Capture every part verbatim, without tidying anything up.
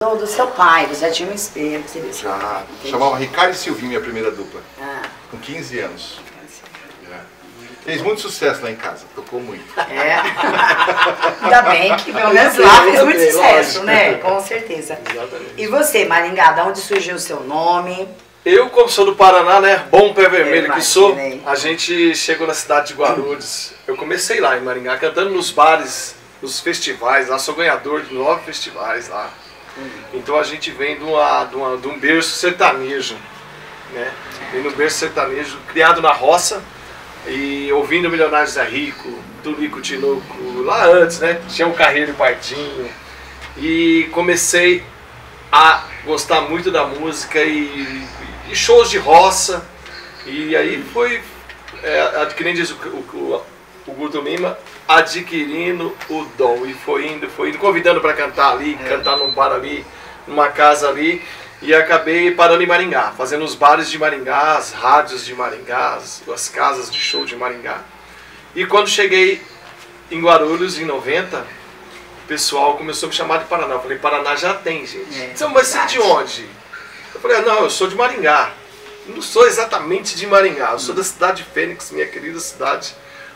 Do seu pai, você já tinha um espelho. Você já. Chamava Ricardo e Silvinho, minha primeira dupla. Ah. Com quinze anos. É. Fez muito sucesso lá em casa, tocou muito. É. Ainda bem que pelo menos lá fez muito sucesso, né? Com certeza. Exatamente. E você, Maringá, de onde surgiu o seu nome? Eu, como sou do Paraná, né? Bom pé vermelho que sou, imaginei. a gente chegou na cidade de Guarulhos. Eu comecei lá em Maringá, cantando nos bares, nos festivais. Lá sou ganhador de nove festivais lá. Então a gente vem de, uma, de, uma, de um berço sertanejo, né? Vem no berço sertanejo, criado na roça e ouvindo Milionários Zé Rico, Turico Tinoco, lá antes, né? Tinha o Carreiro e Pardinho. E comecei a gostar muito da música e, e shows de roça. E aí foi, é, que nem diz o, o, o Guto Lima, adquirindo o dom, e foi indo, foi indo, convidando para cantar ali, é. cantar num bar ali, numa casa ali, e acabei parando em Maringá, fazendo os bares de Maringá, as rádios de Maringá, as, as casas de show de Maringá. E quando cheguei em Guarulhos, em noventa, o pessoal começou a me chamar de Paraná. Eu falei, Paraná já tem, gente. É, então, mas você é de onde? Eu falei, não, eu sou de Maringá. Não sou exatamente de Maringá, eu sou da cidade de Fênix, minha querida cidade,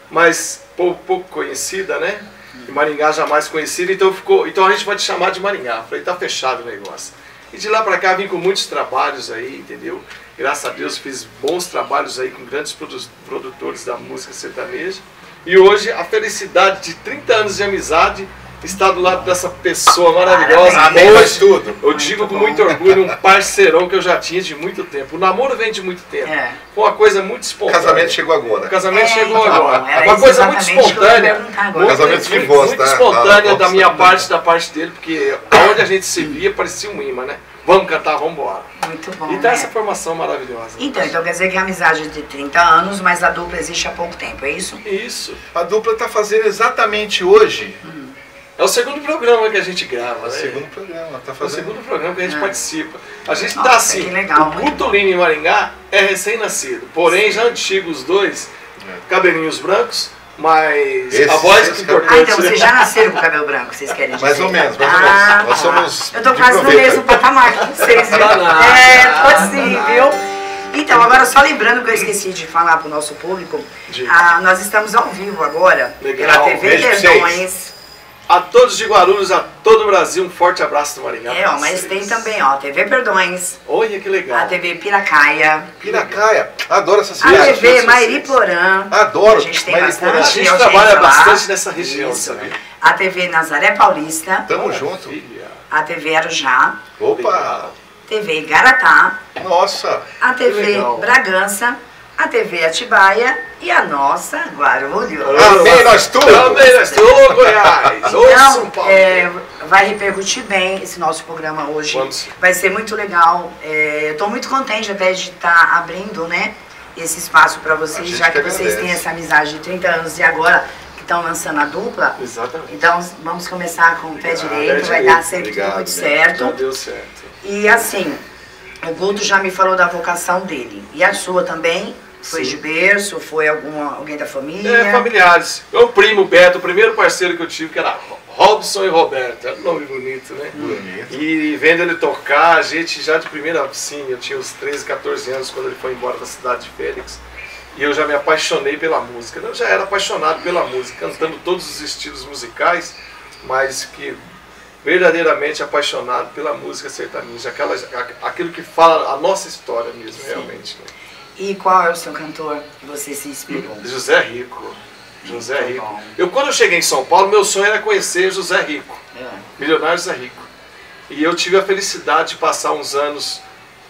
mas pouco, pouco conhecida, né? E Maringá jamais conhecida, então, ficou, então a gente vai te chamar de Maringá. Eu falei, tá fechado o negócio. E de lá pra cá vim com muitos trabalhos aí, entendeu? Graças a Deus fiz bons trabalhos aí com grandes produ produtores da música sertaneja. E hoje a felicidade de trinta anos de amizade está do lado dessa pessoa maravilhosa. Parabéns. Hoje, Tudo. eu digo com muito orgulho, um parceirão que eu já tinha de muito tempo. O namoro vem de muito tempo. É. Foi uma coisa muito espontânea. O casamento chegou agora. O casamento É, chegou então, agora. era uma isso coisa muito exatamente que eu ia espontânea. perguntar agora. Muito, Casamento de muito, voz, muito tá? espontânea Ah, da nossa, minha tá parte, da parte dele, porque aonde a gente se via parecia um imã, né? Vamos cantar, vamos embora. Muito bom, E tá né? essa formação maravilhosa. Então, então quer dizer que a amizade é de trinta anos, mas a dupla existe há pouco tempo, é isso? Isso. A dupla está fazendo exatamente hoje. É o segundo programa que a gente grava, É o né? segundo programa, tá É o fazendo. segundo programa que a gente Ah. participa. A gente Nossa, tá assim, que legal, o muito Guto Lima em Maringá é recém-nascido, porém já antigo os dois, cabelinhos brancos, mas Esse- a voz esse que cabelo- Ah, importante. então vocês já nasceram com cabelo branco, vocês querem dizer? Mais ou menos, mais ou Ah, menos. Nós tá. somos Eu tô de quase no proveta. mesmo patamar que vocês, viu? Tá nada. É, pode sim, viu? Então, agora só lembrando que eu esqueci de falar pro nosso público, Diga. ah, nós estamos ao vivo agora, Legal, pela T V beijo pra Perdões. A todos de Guarulhos, a todo o Brasil, um forte abraço do Maringá. É, pra ó, mas vocês. tem também, ó, T V Perdões, Olha que legal. a T V Piracaia, Piracaia. Adoro essa a cidade. T V Mairi Porã. Adoro. A gente tem Mairi bastante Porã. A gente audiência trabalha lá. bastante nessa região, Isso. sabe? A T V Nazaré Paulista, Tamo junto. Maravilha. a T V Arujá, Opa. T V Igaratá, Nossa. a T V legal. Bragança, a T V Atibaia e a nossa Guarulhos. Amém, nós tudo. Também, nós ô Goiás, ô São Então, Paulo. é, vai repercutir bem esse nosso programa hoje. Vamos. Vai ser muito legal. É, eu estou muito contente até de estar abrindo, né, esse espaço para A vocês, gente já que, que vocês agradece. têm essa amizade de trinta anos e agora que estão lançando a dupla. Exatamente. Então, vamos começar com o pé Obrigado. direito, Pé vai direito. dar sempre Obrigado, tudo muito né? certo. Já deu certo. E assim, o Guto já me falou da vocação dele. E a sua também? Foi Sim. de berço? Foi alguma, alguém da família? É, familiares. Meu primo Beto, o primeiro parceiro que eu tive, que era Robson e Roberto. Era um nome bonito, né? Bonito. E vendo ele tocar, a gente já de primeira, sim, eu tinha uns treze, quatorze anos quando ele foi embora da cidade de Fênix. E eu já me apaixonei pela música. Eu já era apaixonado pela música, cantando todos os estilos musicais, mas que verdadeiramente apaixonado pela música sertaneja, aquela, aquilo que fala a nossa história mesmo, Sim. realmente. Né? E qual é o seu cantor que você se inspirou? José Rico. José Muito Rico. bom. Eu, quando eu cheguei em São Paulo, meu sonho era conhecer José Rico, É. Milionário José Rico. E eu tive a felicidade de passar uns anos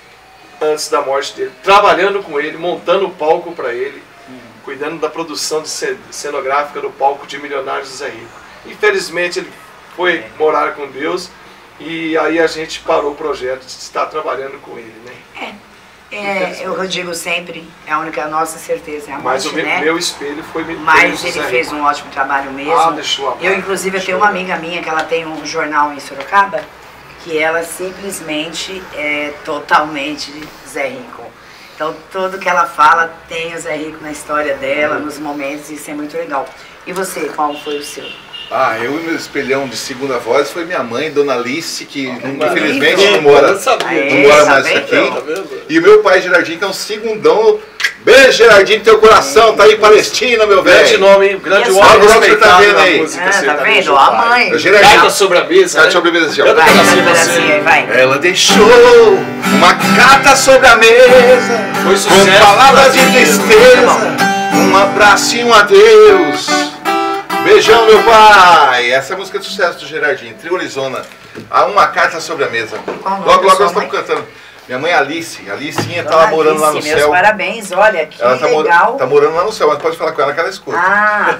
antes da morte dele, trabalhando com ele, montando o palco para ele, Hum. cuidando da produção de ce- cenográfica do palco de Milionário José Rico. Infelizmente ele foi É. morar com Deus e aí a gente parou o projeto de estar trabalhando com ele, né? É, eu digo sempre, é a única nossa certeza, é a Mas morte, o meu, né? meu espelho foi foi Mas José ele fez Rico. um ótimo trabalho mesmo. Ah, deixou a Eu, inclusive, eu tenho uma amiga minha que ela tem um jornal em Sorocaba, que ela simplesmente é totalmente Zé Rico. Então, tudo que ela fala tem o Zé Rico na história dela, nos momentos, e isso é muito legal. E você, qual foi o seu? Ah, eu e meu espelhão de segunda voz foi minha mãe, Dona Alice, que Mas infelizmente lindo. não mora, Eu sabia. Aê, não mora tá mais vendo? aqui. Tá vendo? E o meu pai, Gerardinho, que é um segundão. Beijo, Gerardinho, teu coração, tá aí em Palestina, meu Grande velho. nome, hein? Grande E homem essa- você tá respeitado vendo na aí? música Ah, tá sertaneja, vendo? A pai. mãe. O Gerardinho, Carta sobre a mesa, Canta né? sobre a mesa, assim, ó. Canta Vai, pra essa cima, pedacinho aí, vai. Ela deixou uma carta sobre a mesa, Foi com sucesso. palavras de tristeza, um abraço e um adeus. Beijão, meu pai. Essa é a música de sucesso do Gerardinho, Trio Arizona. Há uma carta sobre a mesa. Qual o nome Logo, da logo sua nós mãe? estamos cantando. Minha mãe Alice, a Alicinha Dona tava morando lá no Alice, meus céu. parabéns, olha que Ela tá, mor- legal. tá morando lá no céu, mas pode falar com ela que ela escuta. Ah,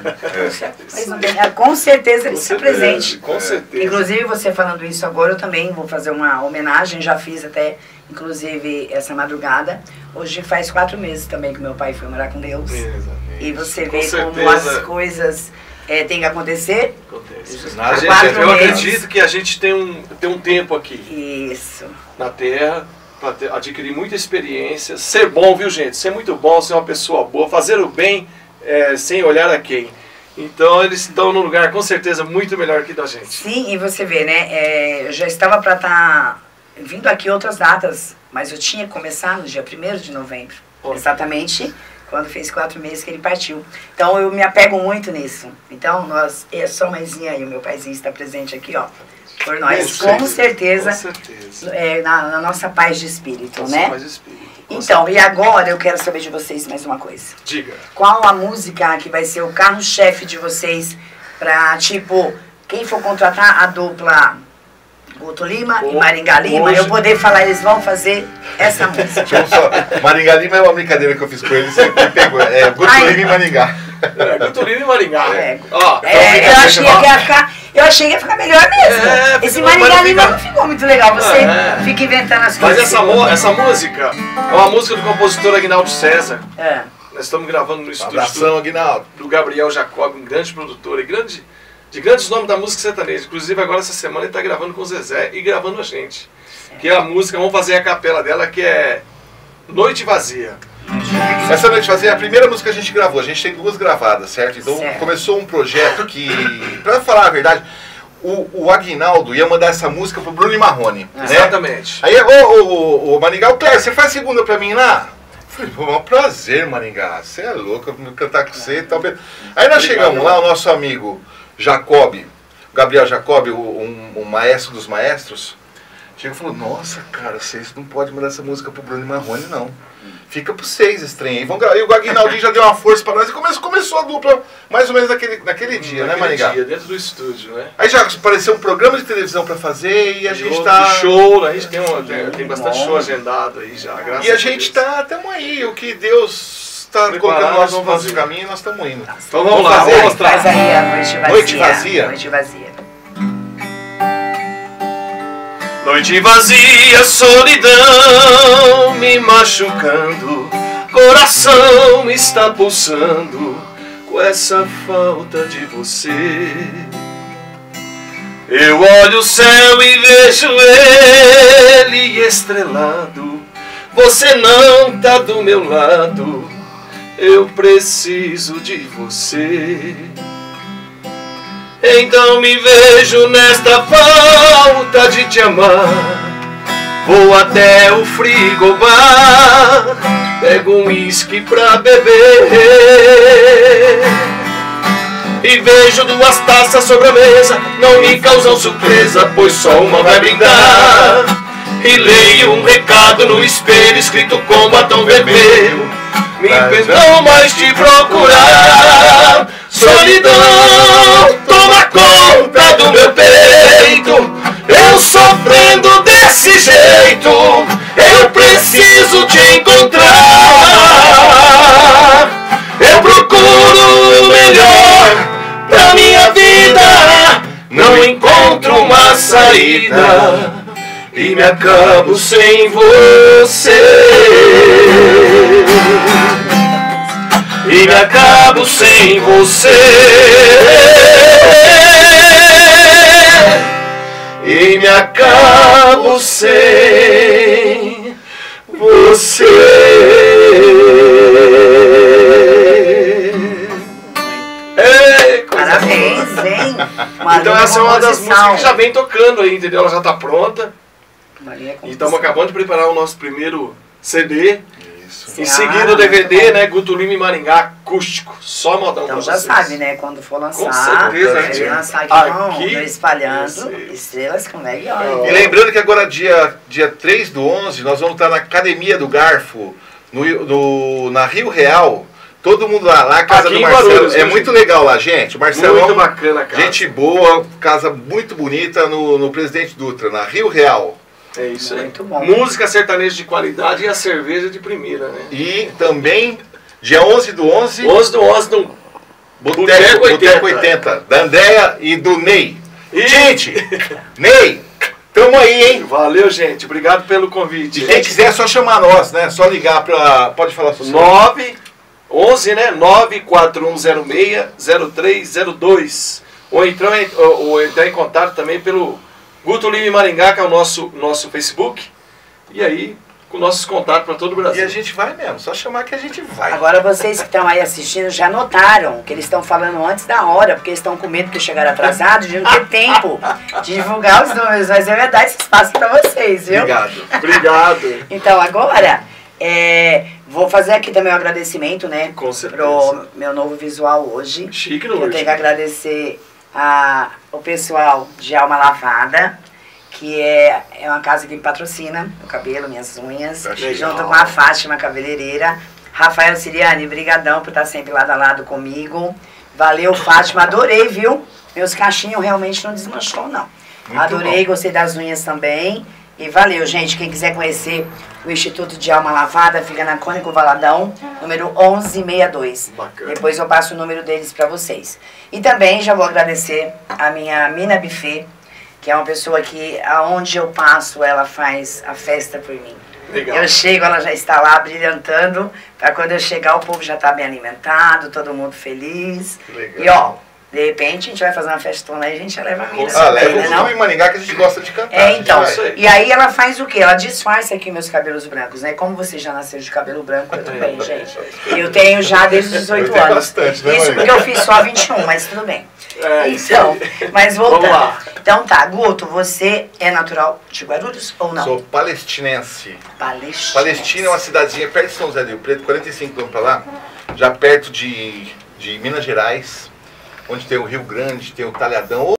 mas não tem- ah, com certeza ele Com está certeza, presente. Com certeza. Inclusive, você falando isso agora, eu também vou fazer uma homenagem, já fiz até, inclusive, essa madrugada. Hoje faz quatro meses também que meu pai foi morar com Deus. Exatamente. E você Com vê como certeza. as coisas é, têm que acontecer. Acontece. Nada A de gente- quatro eu meses. acredito que a gente tem um, tem um tempo aqui Isso. na Terra para adquirir muita experiência, ser bom, viu, gente? Ser muito bom, ser uma pessoa boa, fazer o bem é, sem olhar a quem. Então eles estão num lugar com certeza muito melhor que da gente. Sim, e você vê, né? é, eu já estava para estar vindo aqui outras datas, mas eu tinha que começar no dia primeiro de novembro. Olha. Exatamente quando fez quatro meses que ele partiu. Então eu me apego muito nisso. Então nós, é sua mãezinha e o meu paizinho está presente aqui, ó, por nós, Com com certeza, Com certeza. é, na, na nossa paz de espírito, Nossa, né? mais espírito. Com Então, e agora eu quero saber de vocês mais uma coisa. certeza. Diga. Qual a música que vai ser o carro-chefe de vocês pra, tipo, quem for contratar a dupla Guto Lima e Ho- Maringá Lima, hoje- eu poder falar, eles vão fazer essa música. Deixa eu só. Maringá Lima é uma brincadeira que eu fiz com eles, sempre pegou. É Guto Ai. Lima e Maringá. É, Guto Lima e Maringá. É. Ó, É, eu achei que ia ficar, eu achei que ia ficar melhor mesmo. É, fica- Esse mas Maringá fica- Lima não ficou muito legal, você É. fica inventando as Mas coisas. essa, mo- essa música é uma música do compositor Aguinaldo César. É. Nós estamos gravando no Um estúdio abração, Aguinaldo. do Gabriel Jacob, um grande produtor e grande, de grandes nomes da música sertaneja. Inclusive agora essa semana ele está gravando com o Zezé e gravando a gente. Que é a música, vamos fazer a capela dela, que é Noite Vazia. Essa noite fazia a primeira música que a gente gravou. A gente tem duas gravadas, certo? Então Certo. começou um projeto que, pra falar a verdade, o, o Aguinaldo ia mandar essa música pro Bruno e Marrone. Né? Exatamente. Aí, ô, ô, ô, ô Maringá, o Cléber, você faz segunda pra mim lá? Eu falei, pô, é um prazer, Maringá. Você é louco, eu vou cantar com você e tal. Aí nós chegamos lá, o nosso amigo Jacob, Gabriel Jacob, o, um, um maestro dos maestros, chegou e falou, nossa, cara, vocês não podem mandar essa música pro Bruno e Marrone, não. Fica pro seis esse trem aí. Vamos gra- E o Aguinaldinho já deu uma força pra nós e começou, começou a dupla mais ou menos naquele, naquele dia, né, Naquele Maringá? dia, dentro do estúdio, né? Aí já apareceu um programa de televisão pra fazer e a gente outro tá... show, a gente tem, uma, tem, tem bastante Bom. show agendado aí já, graças E a a gente Deus. tá, tamo aí, o que Deus tá Preparado, colocando nós vamos no nosso fazer. caminho, nós estamos indo. Então vamos lá, fazer. vamos mostrar. Faz aí a Noite Vazia. Noite Vazia. Noite Vazia. Noite vazia, solidão me machucando, coração está pulsando com essa falta de você. Eu olho o céu e vejo ele estrelado, você não tá do meu lado, eu preciso de você. Então me vejo nesta falta de te amar. Vou até o frigobar, pego um uísque pra beber e vejo duas taças sobre a mesa. Não me causam surpresa, pois só uma vai brindar. E leio um recado no espelho escrito com batom vermelho: me perdão, mas te procurar. Solidão toma conta do meu peito, eu sofrendo desse jeito, eu preciso te encontrar. Eu procuro o melhor pra minha vida, não encontro uma saída e me acabo sem você. E me acabo sem você. E me acabo sem você. Ei, coisa Parabéns, boa. hein? Maria Então essa é uma das composição. músicas que já vem tocando aí, entendeu? Ela já tá pronta. Maria E estamos acabando de preparar o nosso primeiro C D. Isso. Em Ah, seguida o D V D, muito bom. né? Guto Lima e Maringá, acústico. Só modão Então pra já vocês. sabe, né? Quando for lançar, Com certeza, a gente. gente lançar aqui, Aqui, vão espalhando isso, isso. estrelas com Meg Ó. Olha. E lembrando que agora, dia, dia três do onze, nós vamos estar na Academia do Garfo, no, no, na Rio Real. Todo mundo lá, lá a casa Aqui do em Marcelo. Guarulhos, É viu, muito gente? legal lá, gente. O Marcelo Muito bacana, cara. gente boa, casa muito bonita no, no Presidente Dutra, na Rio Real. É isso aí. Muito bom. Música sertaneja de qualidade e a cerveja de primeira, né? E também, dia onze do onze, onze do onze no Boteco, Boteco Boteco oitenta. oitenta, da Andréia e do Ney. E- Gente, Ney, tamo aí, hein? Valeu, gente. Obrigado pelo convite. E quem quiser é só chamar nós, né? Só ligar pra... Pode falar seu nove, onze, né? nove quatro um zero seis, zero três zero dois. Ou então, ou, ou entrar em contato também pelo Guto Lima e Maringá, que é o nosso, nosso Facebook. E aí, com nossos contatos para todo o E Brasil. a gente vai mesmo, só chamar que a gente vai. Agora vocês que estão aí assistindo já notaram que eles estão falando antes da hora, porque eles estão com medo que chegaram atrasados, de não ter tempo de divulgar os números. Mas eu ia dar esse espaço para vocês, viu? Obrigado. Obrigado. Então agora, é, vou fazer aqui também um agradecimento, né? Com certeza. Pro meu novo visual hoje. Chique Eu no tenho que agradecer a, o pessoal de Alma Lavada, que é, é uma casa que me patrocina meu cabelo, minhas unhas, Tá legal. junto com a Fátima Cabeleireira. Rafael Siriani, brigadão por estar sempre lado a lado comigo. Valeu, Fátima, adorei, viu? Meus cachinhos realmente não desmanchou, não. Muito Adorei, bom. gostei das unhas também. E valeu, gente. Quem quiser conhecer o Instituto de Alma Lavada, fica na Cônigo Valadão, número onze sessenta e dois. Bacana. Depois eu passo o número deles para vocês. E também já vou agradecer a minha Mina Buffet, que é uma pessoa que, aonde eu passo, ela faz a festa por mim. Legal. Eu chego, ela já está lá brilhantando, para quando eu chegar o povo já está bem alimentado, todo mundo feliz. Legal. E ó, de repente a gente vai fazer uma festona aí, a gente já leva a Mina Ah, também, leva né, o não? Guto em Maringá que a gente gosta de cantar. É, então. Vai. Vai. E aí ela faz o quê? Ela disfarça aqui meus cabelos brancos, né? Como você já nasceu de cabelo branco, eu também, gente. Eu tenho já desde os dezoito Eu tenho anos. bastante, né, Isso Maria? porque eu fiz só vinte e um, mas tudo bem. É, isso Então, aí. mas voltando. Vamos lá. Então tá, Guto, você é natural de Guarulhos ou não? Sou palestinense. Palestina. Palestina é uma cidadezinha perto de São José do Rio Preto, quarenta e cinco quilômetros pra lá, já perto de, de Minas Gerais, onde tem o Rio Grande, tem o Talhadão.